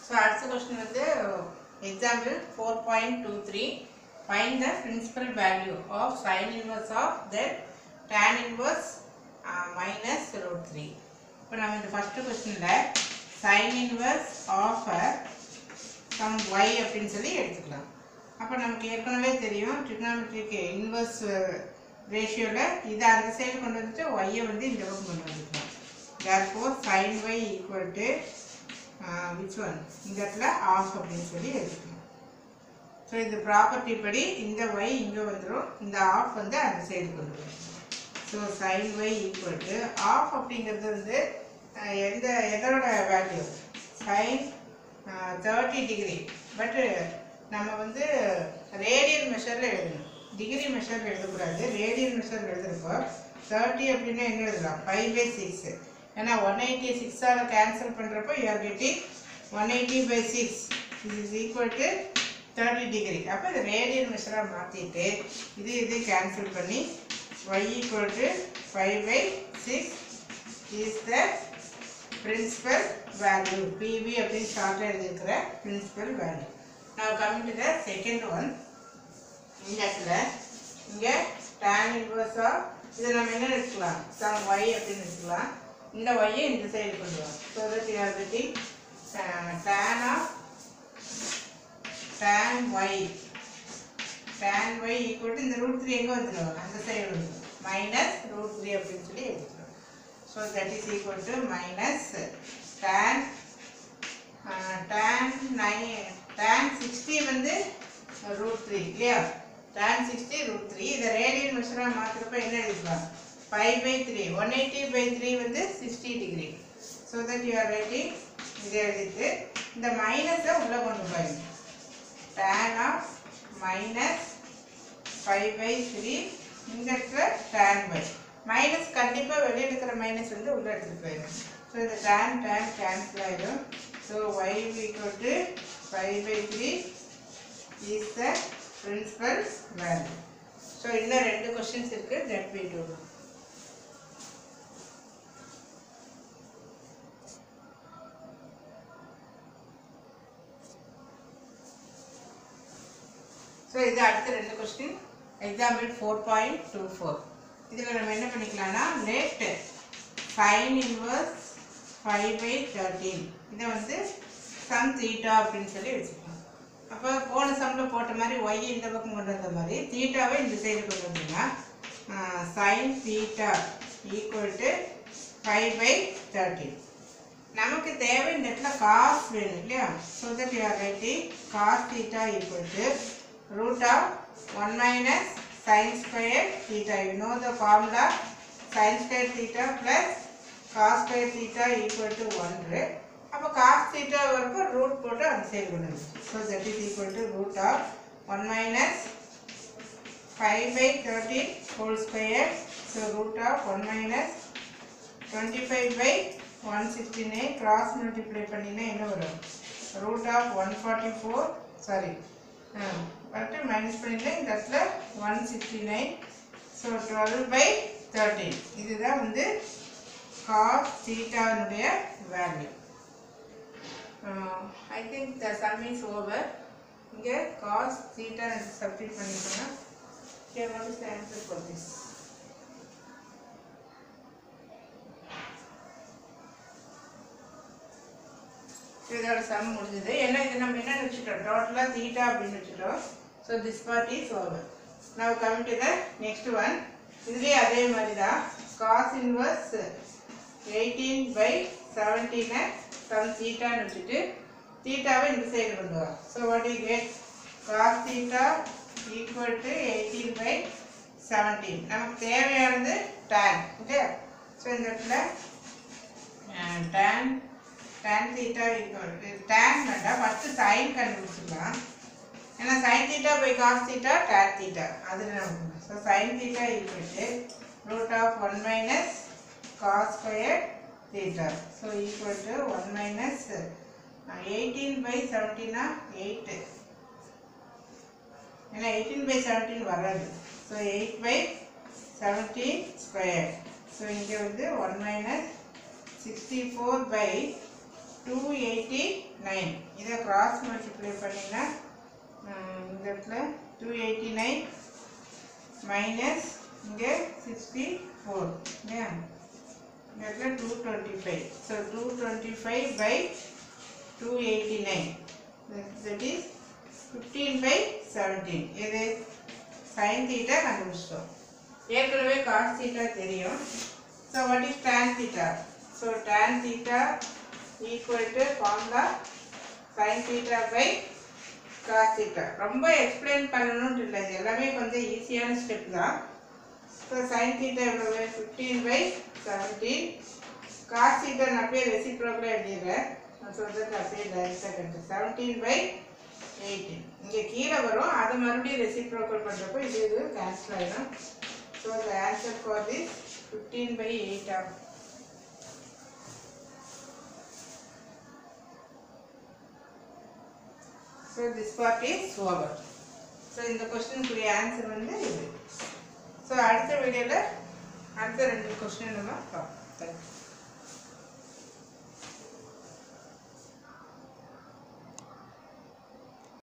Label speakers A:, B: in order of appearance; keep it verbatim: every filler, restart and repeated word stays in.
A: So அடுத்த question வந்து example four point two three. Find the principal value of sin inverse of then tan inverse uh, minus root three. இப்போ நம்ம இந்த first questionல sin inverse of some y அப்படின்னு சொல்லி எடுத்துக்கலாம். அப்போ நமக்கு ஏற்கனவே தெரியும் trigonometric inverse ரேஷியோல இதை அந்த சைடு கொண்டு வந்துட்டு y வந்து இந்த பக்கம் கொண்டு வந்துக்கலாம். Therefore sin y equal to uh, which one? இந்த இடத்துல half அப்படின்னு சொல்லி எடுத்துக்கலாம். ஸோ இது ப்ராப்பர்ட்டி படி இந்த y இங்கே வந்துடும், இந்த half வந்து அந்த சைடு கொண்டு வரும். So sin y equal to half அப்படிங்கிறது வந்து எந்த எதோட வேல்யூ sin தேர்ட்டி டிகிரி. பட்டு நம்ம வந்து ரேடியன் மெஷரில் எழுதணும், டிகிரி மெஷரில் எழுதக்கூடாது. ரேடியன் மெஷரில் எழுதுறப்போ தேர்ட்டி அப்படின்னா என்ன எழுதலாம் ஃபைவ் பை சிக்ஸ். ஏன்னா ஒன் எயிட்டி சிக்ஸால் கேன்சல் பண்ணுறப்போ you are getting one eighty by six இது is equal to thirty degree. அப்போ இது ரேடியன் மெஷராக மாற்றிட்டு இது இது கேன்சல் பண்ணி y equal to five by six is the principal value. P V அப்படின்னு ஷார்ட்டாக எழுதியிருக்கிற principal value. Now coming to the second one. இந்த இடத்துல இங்கே tan inverse of இதை நம்ம என்ன எடுத்துக்கலாம் some y அப்படின்னு எடுத்துக்கலாம். இந்த y இந்த சைடு கொண்டு வரோம். So that you are getting uh, tan of tan y tan y equal to இந்த root three எங்கே வந்துடும் அந்த சைடு வந்துடும் மைனஸ் root three அப்படின்னு சொல்லி எடுத்துக்கிறோம். So that is equal to minus tan tan nine tan sixty வந்து root three இல்லையா, tan சிக்ஸ்டி root three. இதை ரேடியன் மெஷராக மாற்றுறப்ப என்ன எழுதிக்கலாம் five by three. One eighty by three வந்து sixty degree. So that you are writing இதை எழுதிட்டு இந்த மைனஸை உள்ளே கொண்டு போயிடும். tan of minus five by three இந்த இடத்துல tan by மைனஸ் கண்டிப்பாக வெளியே இருக்கிற மைனஸ் வந்து உள்ளே எடுத்துகிட்டு போயிடும். ஸோ இந்த tan tan கேன்சல் ஆகிடும். So y equal to five by three is the principal value. So இன்னும் ரெண்டு கொஸ்டின்ஸ் இருக்குது, that we do. ஸோ இது அடுத்த ரெண்டு question example four point two four. இதில் நம்ம என்ன பண்ணிக்கலாம்னா let sine inverse five by thirteen இதை வந்து சம் தீட்டா அப்படின்னு சொல்லி வச்சுக்கலாம். அப்போ போன சம்மில் போட்ட மாதிரி ஒய் இந்த பக்கம் கொண்டு வந்த மாதிரி தீட்டாவை இந்த சைடு கொண்டு வந்தீங்கன்னா sine theta equal to five by thirteen. நமக்கு தேவை இந்த இடத்துல காஸ் வேணும் இல்லையா. So that you are writing cos theta equal to root of one minus sin square theta. You know the formula sin square theta plus cos square theta equal to one. அப்போ cos theta வரப்போ root போட்டு அந்த side கொண்டு வந்து. So that is equal to root of one minus five by thirteen whole square. So root of one minus twenty-five by one sixty-nine cross multiply பண்ணினா என்ன வரும் root of one forty-four sorry but minus பண்ணிட்டேன் இந்த இடத்துல one sixty nine. So twelve by thirteen இதுதான் வந்து cos தீட்டானுடைய value. I think the sum is over. இங்கே காஸ் தீட்டா சப்ஸ்டிட் பண்ணிக்கோங்க. Here what is the answer for this. இதோட sum முடிஞ்சது. ஏன்னா இது நம்ம என்ன வச்சுட்டோம் டோட்டலாக தீட்டா அப்படின்னு வச்சுட்டோம். So this part is over. Now coming to the next one. இதுலேயே அதே மாதிரி தான் காஸ் இன்வர்ஸ் எயிட்டீன் பை செவன்டீனை சம் தீட்டான்னு வச்சுட்டு தீட்டாவை இந்த சைடு கொண்டு வரோம். So what you get cos theta equal to eighteen by seventeen. நமக்கு தேவையானது tan இல்லையா. ஸோ இந்த இடத்துல tan tan theta equal to tan வேண்டாம் ஃபஸ்ட்டு சைன் கண்டுபிடிச்சிடலாம். ஏன்னா sine theta by cos theta tan theta அதில் நமக்கு. So sine theta equal to root of one minus cos square theta. So equal to one minus eighteen by செவன்டீனா eight. ஏன்னா eighteen by seventeen வராது. So eight by seventeen square. So இங்கே வந்து one minus sixty four by two eighty nine. இதை cross multiply பண்ணினா இந்த இடத்துல two eighty nine minus இங்கே சிக்ஸ்டி ஃபோர் இல்லையா, இந்த இடத்துல two twenty five. So two twenty five by two eighty nine that is fifteen by seventeen. இது sine theta கண்டுபிடிச்சிட்டோம். ஏற்கனவே காஸ் தீட்டா தெரியும். So what is tan theta? So tan theta equal to formula sin theta by cos theta. ரொம்ப explain பண்ணணும்னு இல்லை, இது எல்லாமே கொஞ்சம் ஈஸியான ஸ்டெப் தான். ஸோ sin தீட்டா எவ்வளவு? Fifteen by seventeen. Cos theta நான் அப்படியே ரெசிப்ரோக்கலாக எழுதிடுறேன். நான் சொல்கிறது அப்படியே டைரெக்டாக கண்டு செவன்டீன் பை எயிட்டீன். இங்கே கீழே வரும், அதை மறுபடியும் ரெசிப்ரோக்கல் பண்ணுறப்போ இது இது கேன்சல் ஆகிடும். So the answer for this fifteen by eight ஆகும். So this part is over. So இந்த கொஸ்டினுக்குரிய ஆன்சர் வந்து இது. ஸோ அடுத்த வீடியோவில் அடுத்த ரெண்டு கொஸ்டின் நம்ம பார்ப்போம். தேங்க்யூ.